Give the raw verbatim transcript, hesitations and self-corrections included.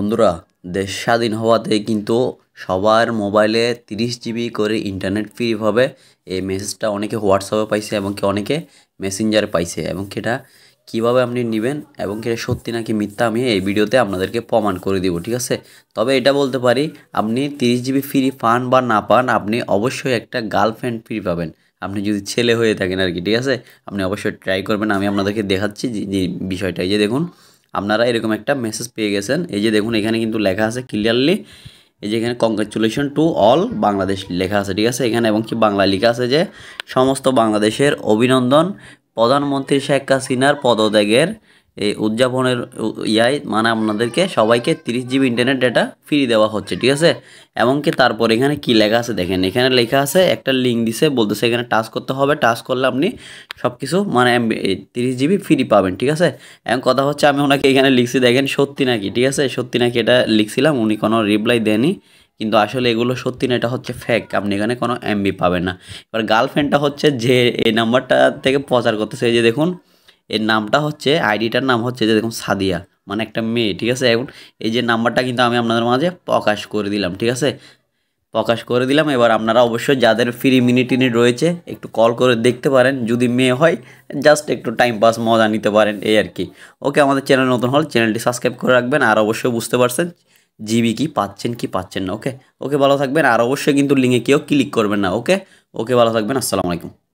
বন্ধুরা, দেশ স্বাধীন হওয়াতে কিন্তু সবার মোবাইলে তিরিশ জিবি করে ইন্টারনেট ফ্রি হবে। এই মেসেজটা অনেকে হোয়াটসঅ্যাপে পাইছে এবং কি অনেকে মেসেঞ্জারে পাইছে, এবং কি এটা কীভাবে আপনি নেবেন এবং কি এটা সত্যি নাকি মিথ্যা আমি এই ভিডিওতে আপনাদেরকে প্রমাণ করে দিব, ঠিক আছে। তবে এটা বলতে পারি, আপনি তিরিশ জিবি ফ্রি পান বা না পান, আপনি অবশ্যই একটা গার্লফ্রেন্ড ফ্রি পাবেন। আপনি যদি ছেলে হয়ে থাকেন আর কি, ঠিক আছে। আপনি অবশ্যই ট্রাই করবেন। আমি আপনাদেরকে দেখাচ্ছি যে যে বিষয়টা, এই যে দেখুন, আপনারা এরকম একটা মেসেজ পেয়ে গেছেন। এই যে দেখুন, এখানে কিন্তু লেখা আছে ক্লিয়ারলি, এই যে এখানে কংগ্রাচুলেশন টু অল বাংলাদেশ লেখা আছে, ঠিক আছে। এখানে এবং কি বাংলা লেখা আছে যে সমস্ত বাংলাদেশের অভিনন্দন, প্রধানমন্ত্রী শেখ হাসিনার পদত্যাগের এই উদযাপনের ইয়ায় মানে আপনাদেরকে সবাইকে তিরিশ জিবি ইন্টারনেট ডেটা ফ্রি দেওয়া হচ্ছে, ঠিক আছে। এমনকি তারপর এখানে কি লেখা আছে দেখেন, এখানে লেখা আছে একটা লিঙ্ক দিছে, বলতেছে এখানে টাচ করতে হবে, টাচ করলে আপনি সব কিছু মানে তিরিশ জিবি ফ্রি পাবেন, ঠিক আছে। এখন কথা হচ্ছে, আমি ওনাকে এখানে লিখছি, দেখেন সত্যি নাকি, ঠিক আছে, সত্যি নাকি এটা লিখছিলাম, উনি কোনো রিপ্লাই দেননি। কিন্তু আসলে এগুলো সত্যি না, এটা হচ্ছে ফেক। আপনি এখানে কোনো এমবি পাবেন না। এবার গার্লফ্রেন্ডটা হচ্ছে যে এই নাম্বারটা থেকে প্রচার করতেছে, এই যে দেখুন, এর নামটা হচ্ছে, আইডিটার নাম হচ্ছে যে দেখুন সাদিয়া, মানে একটা মেয়ে, ঠিক আছে। এখন এই যে নাম্বারটা কিন্তু আমি আপনাদের মাঝে প্রকাশ করে দিলাম, ঠিক আছে, প্রকাশ করে দিলাম। এবার আপনারা অবশ্যই যাদের ফ্রি মিনিট টিনিট রয়েছে একটু কল করে দেখতে পারেন, যদি মেয়ে হয় জাস্ট একটু টাইম পাস মজা নিতে পারেন, এই আর কি। ওকে, আমাদের চ্যানেল নতুন হল চ্যানেলটি সাবস্ক্রাইব করে রাখবেন। আর অবশ্যই বুঝতে পারছেন জিবি কি পাচ্ছেন কি পাচ্ছেন না। ওকে ওকে, ভালো থাকবেন। আর অবশ্যই কিন্তু লিঙ্কে কেউ ক্লিক করবেন না। ওকে ওকে, ভালো থাকবেন। আসসালামু আলাইকুম।